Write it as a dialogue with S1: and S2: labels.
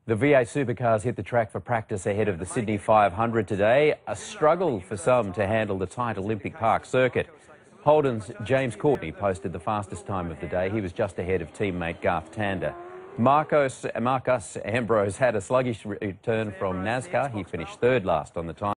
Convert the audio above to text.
S1: The V8 Supercars hit the track for practice ahead of the Sydney 500 today. A struggle for some to handle the tight Olympic Park circuit. Holden's James Courtney posted the fastest time of the day. He was just ahead of teammate Garth Tander. Marcos Ambrose had a sluggish return from NASCAR. He finished third last on the time.